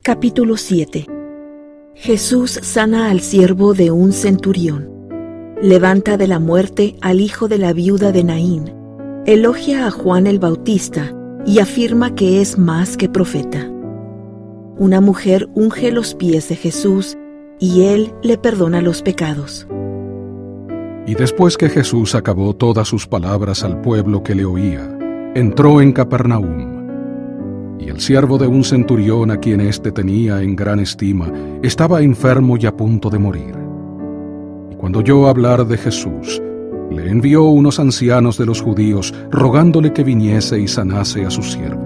Capítulo 7. Jesús sana al siervo de un centurión. Levanta de la muerte al hijo de la viuda de Naín. Elogia a Juan el Bautista y afirma que es más que profeta. Una mujer unge los pies de Jesús y él le perdona los pecados. Y después que Jesús acabó todas sus palabras al pueblo que le oía, entró en Capernaum. Y el siervo de un centurión a quien éste tenía en gran estima, estaba enfermo y a punto de morir. Y cuando oyó hablar de Jesús, le envió unos ancianos de los judíos, rogándole que viniese y sanase a su siervo.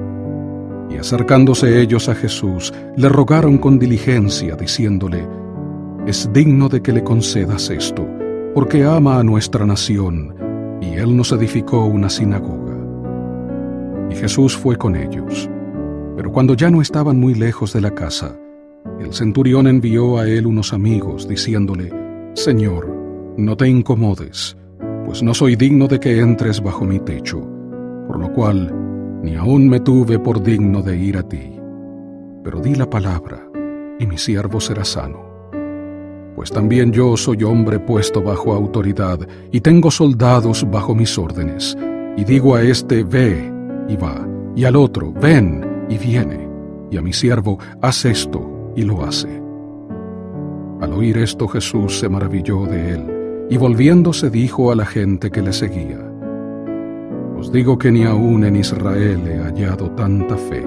Y acercándose ellos a Jesús, le rogaron con diligencia, diciéndole: «Es digno de que le concedas esto, porque ama a nuestra nación, y él nos edificó una sinagoga». Y Jesús fue con ellos. Pero cuando ya no estaban muy lejos de la casa, el centurión envió a él unos amigos, diciéndole: «Señor, no te incomodes, pues no soy digno de que entres bajo mi techo, por lo cual ni aun me tuve por digno de ir a ti. Pero di la palabra, y mi siervo será sano. Pues también yo soy hombre puesto bajo autoridad, y tengo soldados bajo mis órdenes, y digo a este: ve, y va, y al otro: ven, y viene, y a mi siervo: haz esto, y lo hace». Al oír esto, Jesús se maravilló de él, y volviéndose dijo a la gente que le seguía: «Os digo que ni aun en Israel he hallado tanta fe».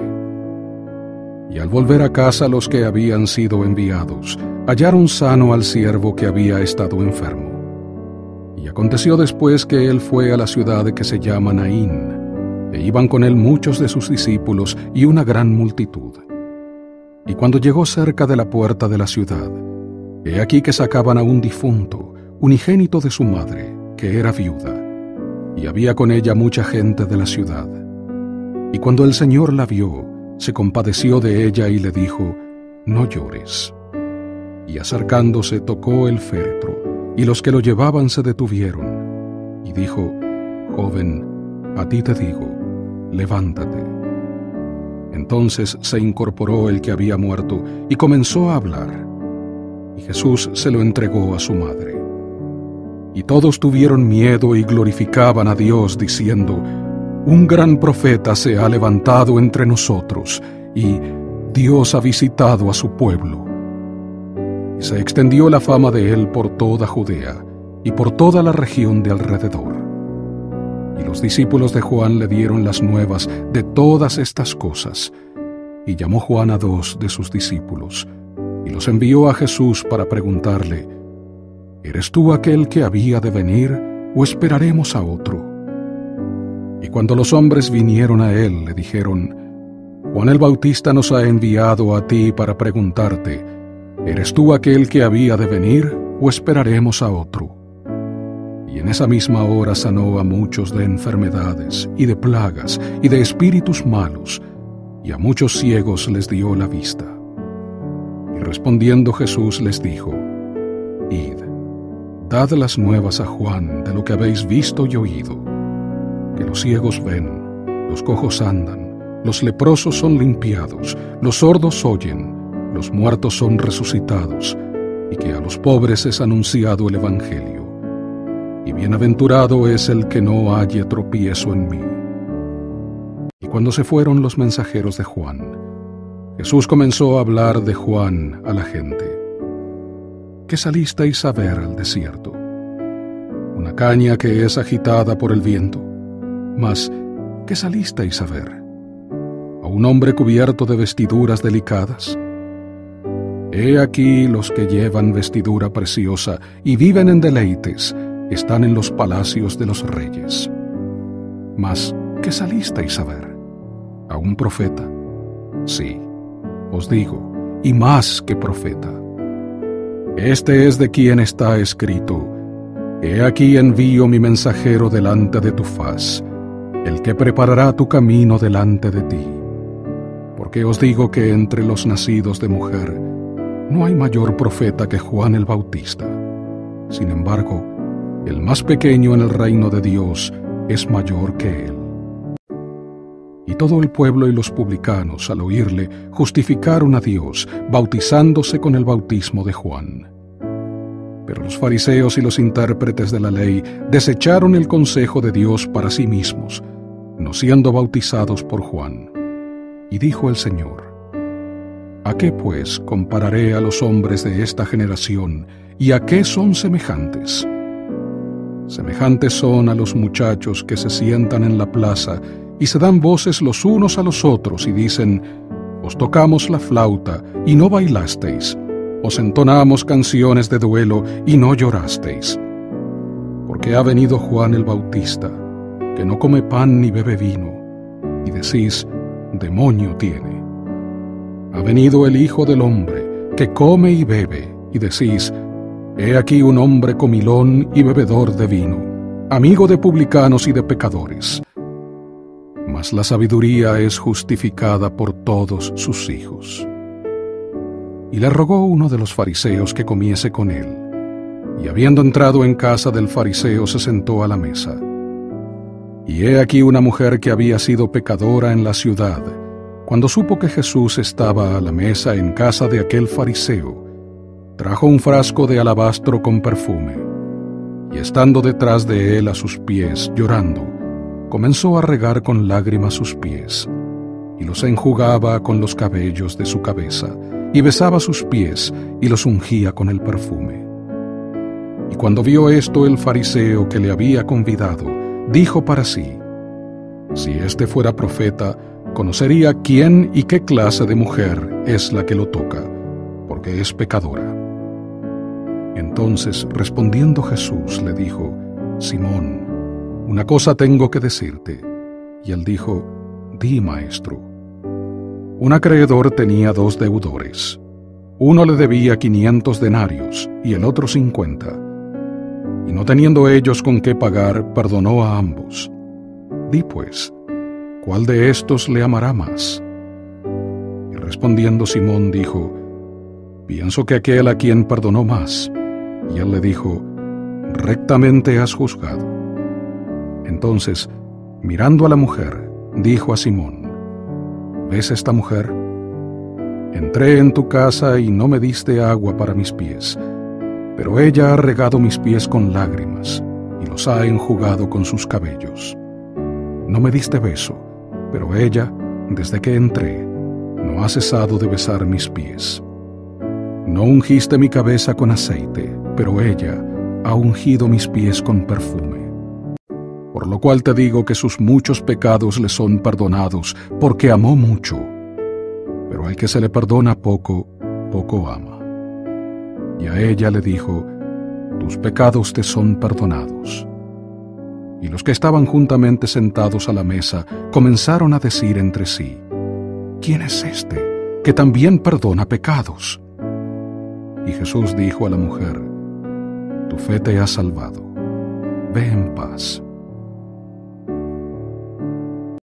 Y al volver a casa los que habían sido enviados, hallaron sano al siervo que había estado enfermo. Y aconteció después que él fue a la ciudad que se llama Naín, e iban con él muchos de sus discípulos y una gran multitud. Y cuando llegó cerca de la puerta de la ciudad, he aquí que sacaban a un difunto, unigénito de su madre, que era viuda, y había con ella mucha gente de la ciudad. Y cuando el Señor la vio, se compadeció de ella y le dijo: «No llores». Y acercándose tocó el féretro, y los que lo llevaban se detuvieron. Y dijo: «Joven, a ti te digo, levántate». Entonces se incorporó el que había muerto y comenzó a hablar. Y Jesús se lo entregó a su madre. Y todos tuvieron miedo y glorificaban a Dios, diciendo: «Un gran profeta se ha levantado entre nosotros, y Dios ha visitado a su pueblo». Y se extendió la fama de él por toda Judea y por toda la región de alrededor. Y los discípulos de Juan le dieron las nuevas de todas estas cosas. Y llamó Juan a 2 de sus discípulos, y los envió a Jesús para preguntarle: «¿Eres tú aquel que había de venir, o esperaremos a otro?». Y cuando los hombres vinieron a él, le dijeron: «Juan el Bautista nos ha enviado a ti para preguntarte: ¿eres tú aquel que había de venir, o esperaremos a otro?». Y en esa misma hora sanó a muchos de enfermedades, y de plagas, y de espíritus malos, y a muchos ciegos les dio la vista. Y respondiendo Jesús les dijo: «Id, dad las nuevas a Juan de lo que habéis visto y oído, que los ciegos ven, los cojos andan, los leprosos son limpiados, los sordos oyen, los muertos son resucitados, y que a los pobres es anunciado el Evangelio. Y bienaventurado es el que no halle tropiezo en mí». Y cuando se fueron los mensajeros de Juan, Jesús comenzó a hablar de Juan a la gente: «¿Qué salisteis a ver al desierto? ¿Una caña que es agitada por el viento? Mas, ¿qué salisteis a ver? ¿A un hombre cubierto de vestiduras delicadas? He aquí los que llevan vestidura preciosa y viven en deleites, están en los palacios de los reyes. Mas, ¿qué salisteis a ver? ¿A un profeta? Sí, os digo, y más que profeta. Este es de quien está escrito: He aquí envío mi mensajero delante de tu faz, el que preparará tu camino delante de ti. Porque os digo que entre los nacidos de mujer no hay mayor profeta que Juan el Bautista. Sin embargo, el más pequeño en el reino de Dios es mayor que él». Y todo el pueblo y los publicanos, al oírle, justificaron a Dios, bautizándose con el bautismo de Juan. Pero los fariseos y los intérpretes de la ley desecharon el consejo de Dios para sí mismos, no siendo bautizados por Juan. Y dijo el Señor: ¿A qué, pues, compararé a los hombres de esta generación, y a qué son semejantes? Semejantes son a los muchachos que se sientan en la plaza y se dan voces los unos a los otros y dicen: Os tocamos la flauta y no bailasteis, os entonamos canciones de duelo y no llorasteis. Porque ha venido Juan el Bautista, que no come pan ni bebe vino, y decís: demonio tiene. Ha venido el Hijo del Hombre, que come y bebe, y decís: he aquí un hombre comilón y bebedor de vino, amigo de publicanos y de pecadores. Mas la sabiduría es justificada por todos sus hijos. Y le rogó uno de los fariseos que comiese con él. Y habiendo entrado en casa del fariseo, se sentó a la mesa. Y he aquí una mujer que había sido pecadora en la ciudad, cuando supo que Jesús estaba a la mesa en casa de aquel fariseo, trajo un frasco de alabastro con perfume, y estando detrás de él a sus pies, llorando, comenzó a regar con lágrimas sus pies, y los enjugaba con los cabellos de su cabeza, y besaba sus pies, y los ungía con el perfume. Y cuando vio esto el fariseo que le había convidado, dijo para sí: si éste fuera profeta, conocería quién y qué clase de mujer es la que lo toca, porque es pecadora. Entonces, respondiendo Jesús, le dijo: Simón, una cosa tengo que decirte. Y él dijo: di, maestro. Un acreedor tenía 2 deudores. Uno le debía 500 denarios y el otro 50. Y no teniendo ellos con qué pagar, perdonó a ambos. Di pues, ¿cuál de estos le amará más? Y respondiendo Simón dijo: pienso que aquel a quien perdonó más. Y él le dijo: rectamente has juzgado. Entonces, mirando a la mujer, dijo a Simón: ¿ves esta mujer? Entré en tu casa y no me diste agua para mis pies, pero ella ha regado mis pies con lágrimas y los ha enjugado con sus cabellos. No me diste beso, pero ella, desde que entré, no ha cesado de besar mis pies. No ungiste mi cabeza con aceite, pero ella ha ungido mis pies con perfume. Por lo cual te digo que sus muchos pecados le son perdonados, porque amó mucho. Pero al que se le perdona poco, poco ama. Y a ella le dijo: tus pecados te son perdonados. Y los que estaban juntamente sentados a la mesa comenzaron a decir entre sí: ¿quién es este, que también perdona pecados? Y Jesús dijo a la mujer: tu fe te ha salvado. Ve en paz.